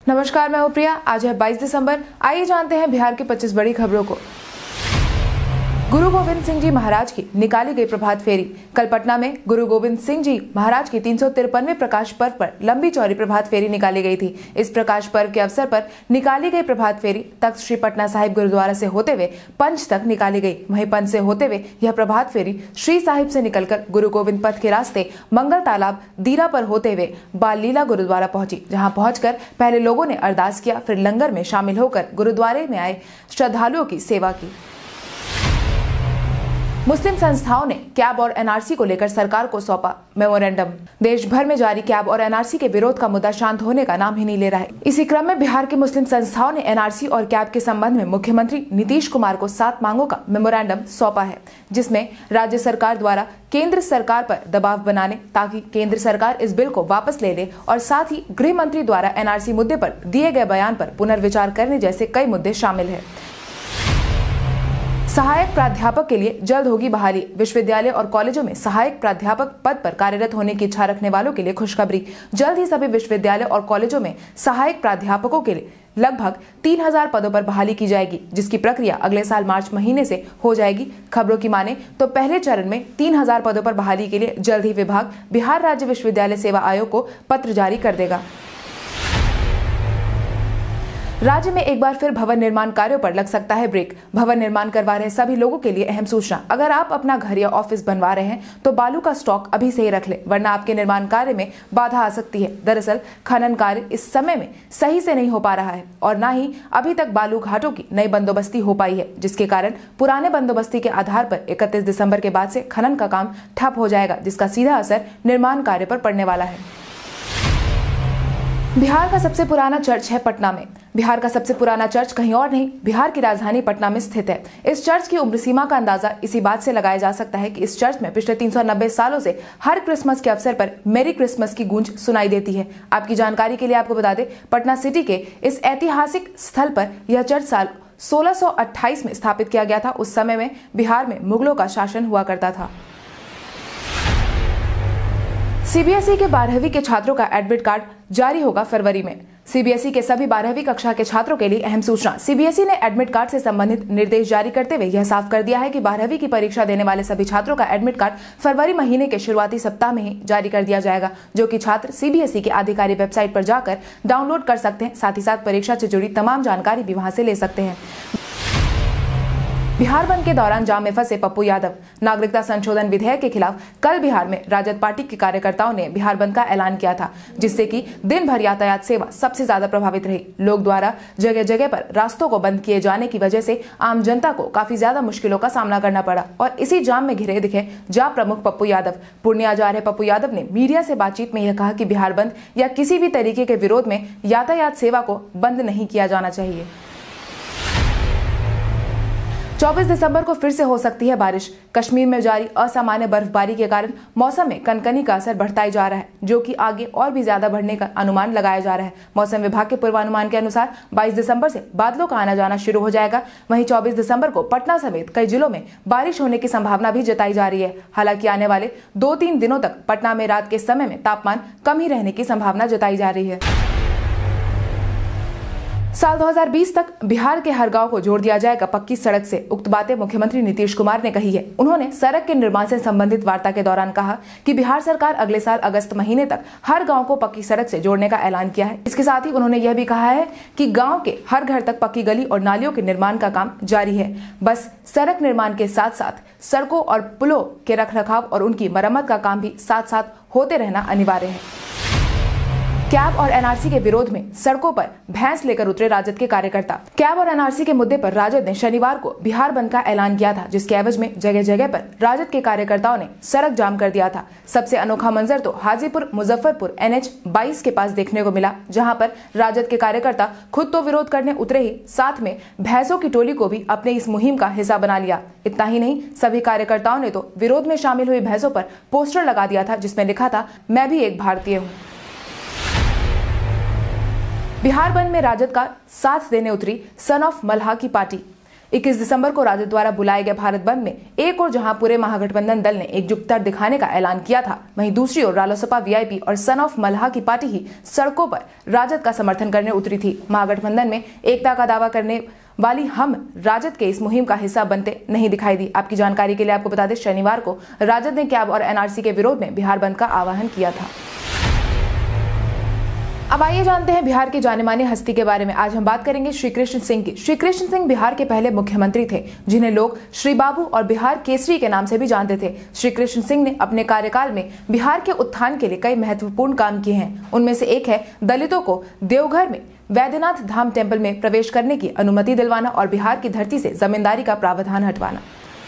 नमस्कार, मैं हूं प्रिया। आज है 22 दिसंबर। आइए जानते हैं बिहार की 25 बड़ी खबरों को। गुरु गोविंद सिंह जी महाराज की निकाली गई प्रभात फेरी। कल पटना में गुरु गोविंद सिंह जी महाराज की 353वें प्रकाश पर्व पर लंबी चौड़ी प्रभात फेरी निकाली गई थी। इस प्रकाश पर्व के अवसर पर निकाली गई प्रभात फेरी तख्त श्री पटना साहिब गुरुद्वारा से होते हुए पंच तक निकाली गई। वहीं पंच से होते हुए यह प्रभात फेरी श्री साहिब से निकलकर गुरु गोविंद पथ के रास्ते मंगल तालाब दीरा पर होते हुए बाल लीला गुरुद्वारा पहुंची, जहां पहुंचकर पहले लोगों ने अरदास किया, फिर लंगर में शामिल होकर गुरुद्वारे में आए श्रद्धालुओं की सेवा की। मुस्लिम संस्थाओं ने कैब और एनआरसी को लेकर सरकार को सौंपा मेमोरेंडम। देश भर में जारी कैब और एनआरसी के विरोध का मुद्दा शांत होने का नाम ही नहीं ले रहा है। इसी क्रम में बिहार की मुस्लिम संस्थाओं ने एनआरसी और कैब के संबंध में मुख्यमंत्री नीतीश कुमार को 7 मांगों का मेमोरेंडम सौंपा है, जिसमें राज्य सरकार द्वारा केंद्र सरकार पर दबाव बनाने ताकि केंद्र सरकार इस बिल को वापस ले ले और साथ ही गृह मंत्री द्वारा एनआरसी मुद्दे पर दिए गए बयान पर पुनर्विचार करने जैसे कई मुद्दे शामिल है। सहायक प्राध्यापक के लिए जल्द होगी बहाली। विश्वविद्यालय और कॉलेजों में सहायक प्राध्यापक पद पर कार्यरत होने की इच्छा रखने वालों के लिए खुशखबरी। जल्द ही सभी विश्वविद्यालय और कॉलेजों में सहायक प्राध्यापकों के लिए लगभग 3000 पदों पर बहाली की जाएगी, जिसकी प्रक्रिया अगले साल मार्च महीने से हो जाएगी। खबरों की माने तो पहले चरण में 3000 पदों पर बहाली के लिए जल्द ही विभाग बिहार राज्य विश्वविद्यालय सेवा आयोग को पत्र जारी कर देगा। राज्य में एक बार फिर भवन निर्माण कार्यों पर लग सकता है ब्रेक। भवन निर्माण करवा रहे सभी लोगों के लिए अहम सूचना। अगर आप अपना घर या ऑफिस बनवा रहे हैं तो बालू का स्टॉक अभी से ही रख ले, वरना आपके निर्माण कार्य में बाधा आ सकती है। दरअसल खनन कार्य इस समय में सही से नहीं हो पा रहा है और न ही अभी तक बालू घाटों की नई बंदोबस्ती हो पाई है, जिसके कारण पुराने बंदोबस्ती के आधार पर 31 दिसंबर के बाद से खनन का काम ठप हो जाएगा, जिसका सीधा असर निर्माण कार्य पर पड़ने वाला है। बिहार का सबसे पुराना चर्च है पटना में। बिहार का सबसे पुराना चर्च कहीं और नहीं, बिहार की राजधानी पटना में स्थित है। इस चर्च की उम्र सीमा का अंदाजा इसी बात से लगाया जा सकता है कि इस चर्च में पिछले 390 सालों से हर क्रिसमस के अवसर पर मेरी क्रिसमस की गूंज सुनाई देती है। आपकी जानकारी के लिए आपको बता दें, पटना सिटी के इस ऐतिहासिक स्थल पर यह चर्च साल 1628 में स्थापित किया गया था। उस समय में बिहार में मुगलों का शासन हुआ करता था। सीबीएसई के 12वीं के छात्रों का एडमिट कार्ड जारी होगा फरवरी में। सीबीएसई के सभी 12वीं कक्षा के छात्रों के लिए अहम सूचना। सीबीएसई ने एडमिट कार्ड से संबंधित निर्देश जारी करते हुए यह साफ कर दिया है कि 12वीं की परीक्षा देने वाले सभी छात्रों का एडमिट कार्ड फरवरी महीने के शुरुआती सप्ताह में ही जारी कर दिया जाएगा, जो कि छात्र सीबीएसई की आधिकारिक वेबसाइट पर जाकर डाउनलोड कर सकते हैं। साथ ही साथ परीक्षा से जुड़ी तमाम जानकारी भी वहां से ले सकते हैं। बिहार बंद के दौरान जाम में फंसे पप्पू यादव। नागरिकता संशोधन विधेयक के खिलाफ कल बिहार में राजद पार्टी के कार्यकर्ताओं ने बिहार बंद का ऐलान किया था, जिससे कि दिन भर यातायात सेवा सबसे ज्यादा प्रभावित रही। लोग द्वारा जगह जगह पर रास्तों को बंद किए जाने की वजह से आम जनता को काफी ज्यादा मुश्किलों का सामना करना पड़ा और इसी जाम में घिरे दिखे जा प्रमुख पप्पू यादव। पूर्णिया जा रहे पप्पू यादव ने मीडिया से बातचीत में यह कहा कि बिहार बंद या किसी भी तरीके के विरोध में यातायात सेवा को बंद नहीं किया जाना चाहिए। 24 दिसंबर को फिर से हो सकती है बारिश। कश्मीर में जारी असामान्य बर्फबारी के कारण मौसम में कनकनी का असर बढ़ता ही जा रहा है, जो कि आगे और भी ज्यादा बढ़ने का अनुमान लगाया जा रहा है। मौसम विभाग के पूर्वानुमान के अनुसार 22 दिसंबर से बादलों का आना जाना शुरू हो जाएगा। वहीं 24 दिसंबर को पटना समेत कई जिलों में बारिश होने की संभावना भी जताई जा रही है। हालांकि आने वाले 2-3 दिनों तक पटना में रात के समय में तापमान कम ही रहने की संभावना जताई जा रही है। साल 2020 तक बिहार के हर गांव को जोड़ दिया जाएगा पक्की सड़क से। उक्त बातें मुख्यमंत्री नीतीश कुमार ने कही है। उन्होंने सड़क के निर्माण से संबंधित वार्ता के दौरान कहा कि बिहार सरकार अगले साल अगस्त महीने तक हर गांव को पक्की सड़क से जोड़ने का ऐलान किया है। इसके साथ ही उन्होंने यह भी कहा है कि गाँव के हर घर तक पक्की गली और नालियों के निर्माण का काम जारी है। बस सड़क निर्माण के साथ साथ सड़कों और पुलों के रखरखाव और उनकी मरम्मत का काम भी साथ साथ होते रहना अनिवार्य है। कैब और एनआरसी के विरोध में सड़कों पर भैंस लेकर उतरे राजद के कार्यकर्ता। कैब और एनआरसी के मुद्दे पर राजद ने शनिवार को बिहार बंद का ऐलान किया था, जिसके एवज में जगह जगह पर राजद के कार्यकर्ताओं ने सड़क जाम कर दिया था। सबसे अनोखा मंजर तो हाजीपुर मुजफ्फरपुर NH 22 के पास देखने को मिला, जहां पर राजद के कार्यकर्ता खुद तो विरोध करने उतरे ही साथ में भैंसों की टोली को भी अपने इस मुहिम का हिस्सा बना लिया। इतना ही नहीं, सभी कार्यकर्ताओं ने तो विरोध में शामिल हुई भैंसों पर पोस्टर लगा दिया था, जिसमें लिखा था, मैं भी एक भारतीय हूँ। बिहार बंद में राजद का साथ देने उतरी सन ऑफ मल्हा की पार्टी। 21 दिसंबर को राजद द्वारा बुलाए गए भारत बंद में एक और जहां पूरे महागठबंधन दल ने एकजुटता दिखाने का ऐलान किया था, वहीं दूसरी ओर रालोसपा वीआईपी और सन ऑफ मल्हा की पार्टी ही सड़कों पर राजद का समर्थन करने उतरी थी। महागठबंधन में एकता का दावा करने वाली हम राजद के इस मुहिम का हिस्सा बनते नहीं दिखाई दी। आपकी जानकारी के लिए आपको बता दें, शनिवार को राजद ने कैब और एनआरसी के विरोध में बिहार बंद का आह्वान किया था। अब आइए जानते हैं बिहार की जाने मानी हस्ती के बारे में। आज हम बात करेंगे श्री कृष्ण सिंह की। श्री कृष्ण सिंह बिहार के पहले मुख्यमंत्री थे, जिन्हें लोग श्री बाबू और बिहार केसरी के नाम से भी जानते थे। श्री कृष्ण सिंह ने अपने कार्यकाल में बिहार के उत्थान के लिए कई महत्वपूर्ण काम किए हैं। उनमें से एक है दलितों को देवघर में वैद्यनाथ धाम टेम्पल में प्रवेश करने की अनुमति दिलवाना और बिहार की धरती से जमींदारी का प्रावधान हटवाना।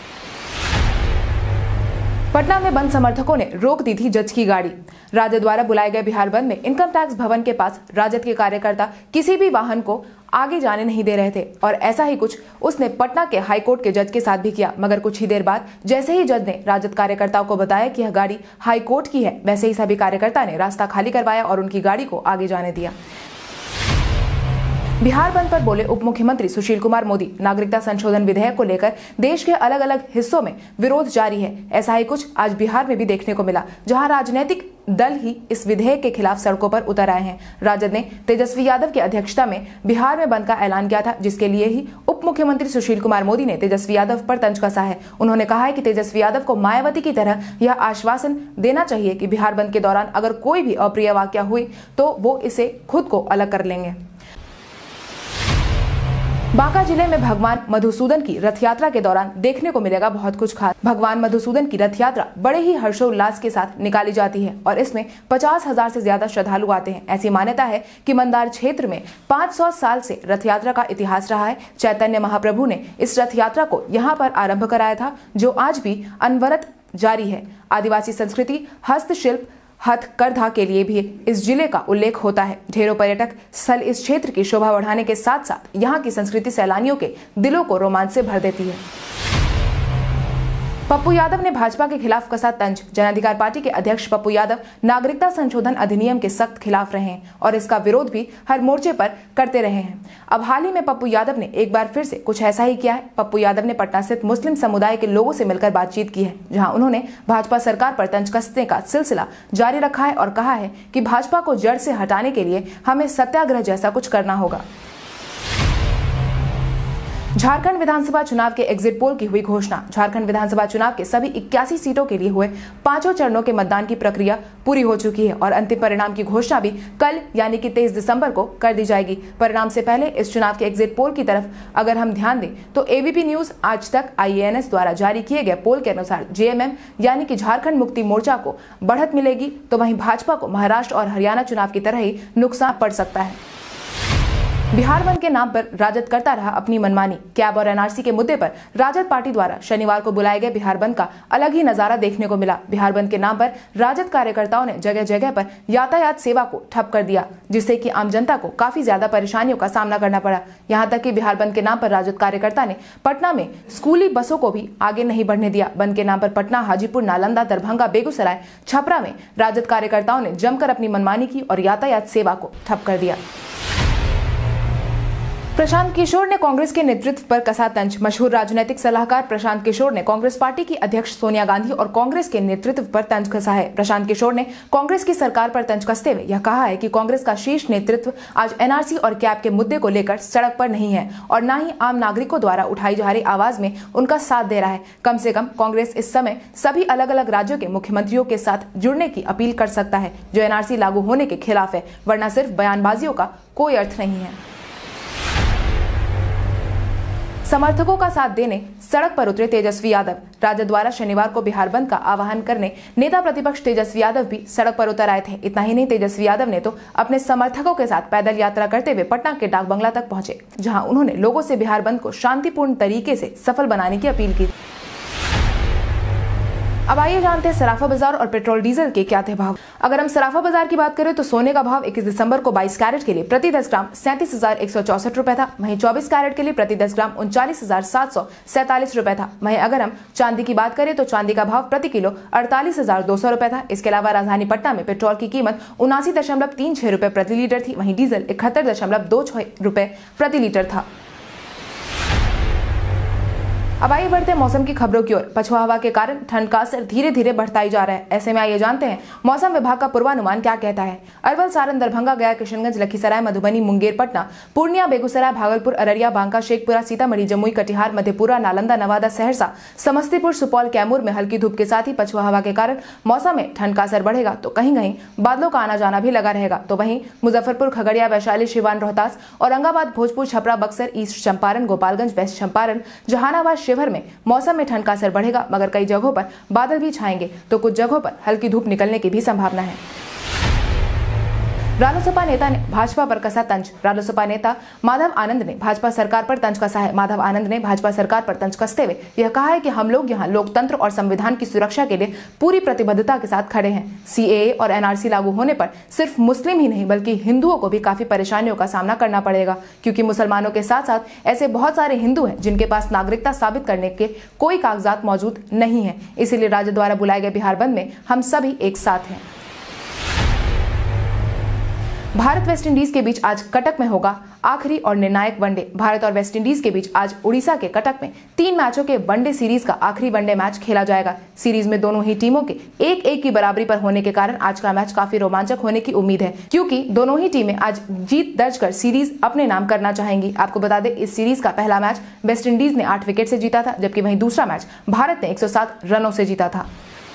पटना में बंद समर्थकों ने रोक दी थी जज की गाड़ी। राजद द्वारा बुलाए गए बिहार बंद में इनकम टैक्स भवन के पास राजद के कार्यकर्ता किसी भी वाहन को आगे जाने नहीं दे रहे थे और ऐसा ही कुछ उसने पटना के हाईकोर्ट के जज के साथ भी किया। मगर कुछ ही देर बाद जैसे ही जज ने राजद कार्यकर्ताओं को बताया कि यह गाड़ी हाईकोर्ट की है, वैसे ही सभी कार्यकर्ता ने रास्ता खाली करवाया और उनकी गाड़ी को आगे जाने दिया। बिहार बंद पर बोले उप मुख्यमंत्री सुशील कुमार मोदी, नागरिकता संशोधन विधेयक को लेकर देश के अलग अलग हिस्सों में विरोध जारी है। ऐसा ही कुछ आज बिहार में भी देखने को मिला, जहां राजनीतिक दल ही इस विधेयक के खिलाफ सड़कों पर उतर आए हैं। राजद ने तेजस्वी यादव की अध्यक्षता में बिहार में बंद का ऐलान किया था, जिसके लिए ही उप मुख्यमंत्री सुशील कुमार मोदी ने तेजस्वी यादव पर तंज कसा है। उन्होंने कहा है कि तेजस्वी यादव को मायावती की तरह यह आश्वासन देना चाहिए कि बिहार बंद के दौरान अगर कोई भी अप्रिय वाकया हुई तो वो इसे खुद को अलग कर लेंगे। बांका जिले में भगवान मधुसूदन की रथ यात्रा के दौरान देखने को मिलेगा बहुत कुछ खास। भगवान मधुसूदन की रथ यात्रा बड़े ही हर्षोल्लास के साथ निकाली जाती है और इसमें 50,000 से ज्यादा श्रद्धालु आते हैं। ऐसी मान्यता है कि मंदार क्षेत्र में 500 साल से रथ यात्रा का इतिहास रहा है। चैतन्य महाप्रभु ने इस रथ यात्रा को यहाँ पर आरंभ कराया था, जो आज भी अनवरत जारी है। आदिवासी संस्कृति, हस्तशिल्प, हथकरघा के लिए भी इस जिले का उल्लेख होता है। ढेरों पर्यटक स्थल इस क्षेत्र की शोभा बढ़ाने के साथ साथ यहाँ की संस्कृति सैलानियों के दिलों को रोमांच से भर देती है। पप्पू यादव ने भाजपा के खिलाफ कसा तंज। जन अधिकार पार्टी के अध्यक्ष पप्पू यादव नागरिकता संशोधन अधिनियम के सख्त खिलाफ रहे हैं और इसका विरोध भी हर मोर्चे पर करते रहे हैं। अब हाल ही में पप्पू यादव ने एक बार फिर से कुछ ऐसा ही किया है। पप्पू यादव ने पटना स्थित मुस्लिम समुदाय के लोगों से मिलकर बातचीत की है, जहां उन्होंने भाजपा सरकार पर तंज कसने का सिलसिला जारी रखा है और कहा है कि भाजपा को जड़ से हटाने के लिए हमें सत्याग्रह जैसा कुछ करना होगा। झारखंड विधानसभा चुनाव के एग्जिट पोल की हुई घोषणा। झारखंड विधानसभा चुनाव के सभी 81 सीटों के लिए हुए 5 चरणों के मतदान की प्रक्रिया पूरी हो चुकी है और अंतिम परिणाम की घोषणा भी कल यानी कि 23 दिसंबर को कर दी जाएगी। परिणाम से पहले इस चुनाव के एग्जिट पोल की तरफ अगर हम ध्यान दें तो एबीपी न्यूज आज तक IANS द्वारा जारी किए गए पोल के अनुसार JMM यानी कि झारखंड मुक्ति मोर्चा को बढ़त मिलेगी, तो वहीं भाजपा को महाराष्ट्र और हरियाणा चुनाव की तरह ही नुकसान पड़ सकता है। बिहार बंद के नाम पर राजद करता रहा अपनी मनमानी। कैब और एनआरसी के मुद्दे पर राजद पार्टी द्वारा शनिवार को बुलाए गए बिहार बंद का अलग ही नजारा देखने को मिला। बिहार बंद के नाम पर राजद कार्यकर्ताओं ने जगह जगह पर यातायात सेवा को ठप कर दिया, जिससे कि आम जनता को काफी ज्यादा परेशानियों का सामना करना पड़ा। यहाँ तक कि बिहार बंद के नाम पर राजद कार्यकर्ता ने पटना में स्कूली बसों को भी आगे नहीं बढ़ने दिया। बंद के नाम पर पटना, हाजीपुर, नालंदा, दरभंगा, बेगूसराय, छपरा में राजद कार्यकर्ताओं ने जमकर अपनी मनमानी की और यातायात सेवा को ठप कर दिया। प्रशांत किशोर ने कांग्रेस के नेतृत्व पर कसा तंज। मशहूर राजनीतिक सलाहकार प्रशांत किशोर ने कांग्रेस पार्टी की अध्यक्ष सोनिया गांधी और कांग्रेस के नेतृत्व पर तंज कसा है। प्रशांत किशोर ने कांग्रेस की सरकार पर तंज कसते हुए यह कहा है कि कांग्रेस का शीर्ष नेतृत्व आज एनआरसी और कैब के मुद्दे को लेकर सड़क पर नहीं है और न ही आम नागरिकों द्वारा उठाई जा रही आवाज में उनका साथ दे रहा है। कम से कम कांग्रेस इस समय सभी अलग अलग राज्यों के मुख्यमंत्रियों के साथ जुड़ने की अपील कर सकता है, जो एनआरसी लागू होने के खिलाफ है, वरना सिर्फ बयानबाजियों का कोई अर्थ नहीं है। समर्थकों का साथ देने सड़क पर उतरे तेजस्वी यादव। राजद द्वारा शनिवार को बिहार बंद का आह्वान करने नेता प्रतिपक्ष तेजस्वी यादव भी सड़क पर उतर आए थे। इतना ही नहीं, तेजस्वी यादव ने तो अपने समर्थकों के साथ पैदल यात्रा करते हुए पटना के डाक बंगला तक पहुंचे, जहां उन्होंने लोगों से बिहार बंद को शांतिपूर्ण तरीके से सफल बनाने की अपील की। अब आइए जानते हैं सराफा बाजार और पेट्रोल डीजल के क्या थे भाव। अगर हम सराफा बाजार की बात करें तो सोने का भाव 21 दिसंबर को 22 कैरेट के लिए प्रति 10 ग्राम 37,164 रुपए था। वहीं 24 कैरेट के लिए प्रति 10 ग्राम 39,747 रुपए था। वहीं अगर हम चांदी की बात करें तो चांदी का भाव प्रति किलो 48,200 रुपए था। इसके अलावा राजधानी पटना में पेट्रोल की कीमत 79.36 रुपए प्रति लीटर थी। वहीं डीजल 71.26 रुपए प्रति लीटर था। अब आइए बढ़ते हैं मौसम की खबरों की ओर। पछुआ हवा के कारण ठंड का असर धीरे धीरे बढ़ता ही जा रहा है। ऐसे में आइए जानते हैं मौसम विभाग का पूर्वानुमान क्या कहता है। अरवल, सारण, दरभंगा, गया, किशनगंज, लखीसराय, मधुबनी, मुंगेर, पटना, पूर्णिया, बेगूसराय, भागलपुर, अररिया, बांका, शेखपुरा, सीतामढ़ी, जमुई, कटिहार, मधेपुरा, नालंदा, नवादा, सहरसा, समस्तीपुर, सुपौल, कैमूर में हल्की धूप के साथ ही पछुआ हवा के कारण मौसम में ठंड का असर बढ़ेगा तो कहीं कहीं बादलों का आना जाना भी लगा रहेगा। तो वहीं मुजफ्फरपुर, खगड़िया, वैशाली, सिवान, रोहतास, औरंगाबाद, भोजपुर, छपरा, बक्सर, ईस्ट चंपारण, गोपालगंज, वेस्ट चंपारण, जहानाबाद, शिवहर में मौसम में ठंड का असर बढ़ेगा, मगर कई जगहों पर बादल भी छाएंगे तो कुछ जगहों पर हल्की धूप निकलने की भी संभावना है। रालोसपा नेता ने भाजपा पर कसा तंज। रालोसपा नेता माधव आनंद ने भाजपा सरकार पर तंज कसा है। माधव आनंद ने भाजपा सरकार पर तंज कसते हुए यह कहा है कि हम लोग यहाँ लोकतंत्र और संविधान की सुरक्षा के लिए पूरी प्रतिबद्धता के साथ खड़े हैं। सीएए और एनआरसी लागू होने पर सिर्फ मुस्लिम ही नहीं बल्कि हिंदुओं को भी काफी परेशानियों का सामना करना पड़ेगा, क्योंकि मुसलमानों के साथ साथ ऐसे बहुत सारे हिंदू हैं जिनके पास नागरिकता साबित करने के कोई कागजात मौजूद नहीं है। इसीलिए राज्य द्वारा बुलाए गए बिहार बंद में हम सभी एक साथ हैं। भारत वेस्टइंडीज के बीच आज कटक में होगा आखिरी और निर्णायक वनडे। भारत और वेस्टइंडीज के बीच आज उड़ीसा के कटक में 3 मैचों के वनडे सीरीज का आखिरी वनडे मैच खेला जाएगा। सीरीज में दोनों ही टीमों के 1-1 की बराबरी पर होने के कारण आज का मैच काफी रोमांचक होने की उम्मीद है, क्योंकि दोनों ही टीमें आज जीत दर्ज कर सीरीज अपने नाम करना चाहेंगी। आपको बता दें, इस सीरीज का पहला मैच वेस्टइंडीज ने 8 विकेट से जीता था, जबकि वहीं दूसरा मैच भारत ने 107 रनों से जीता था।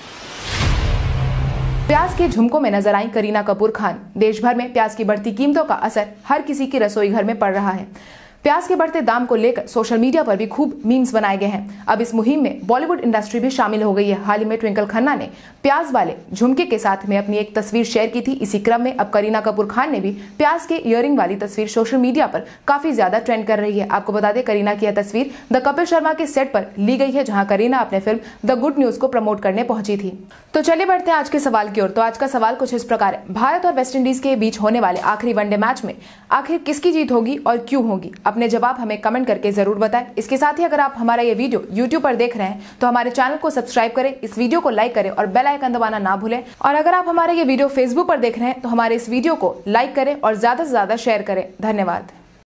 प्याज के झुमकों में नजर आई करीना कपूर खान। देश भर में प्याज की बढ़ती कीमतों का असर हर किसी की रसोई घर में पड़ रहा है। प्याज के बढ़ते दाम को लेकर सोशल मीडिया पर भी खूब मीम्स बनाए गए हैं। अब इस मुहिम में बॉलीवुड इंडस्ट्री भी शामिल हो गई है। हाल ही में ट्विंकल खन्ना ने प्याज वाले झुमके के साथ में अपनी एक तस्वीर शेयर की थी। इसी क्रम में अब करीना कपूर खान ने भी प्याज के ईयरिंग वाली तस्वीर सोशल मीडिया पर काफी ज्यादा ट्रेंड कर रही है। आपको बता दें, करीना की यह तस्वीर द कपिल शर्मा के सेट पर ली गई है, जहाँ करीना अपने फिल्म द गुड न्यूज को प्रमोट करने पहुंची थी। तो चलिए बढ़ते हैं आज के सवाल की ओर। तो आज का सवाल कुछ इस प्रकार है, भारत और वेस्टइंडीज के बीच होने वाले आखिरी वनडे मैच में आखिर किसकी जीत होगी और क्यों होगी? अपने जवाब हमें कमेंट करके जरूर बताएं। इसके साथ ही अगर आप हमारा ये वीडियो YouTube पर देख रहे हैं तो हमारे चैनल को सब्सक्राइब करें, इस वीडियो को लाइक करें और बेल आइकन दबाना ना भूलें। और अगर आप हमारा ये वीडियो Facebook पर देख रहे हैं तो हमारे इस वीडियो को लाइक करें और ज्यादा से ज्यादा शेयर करें। धन्यवाद।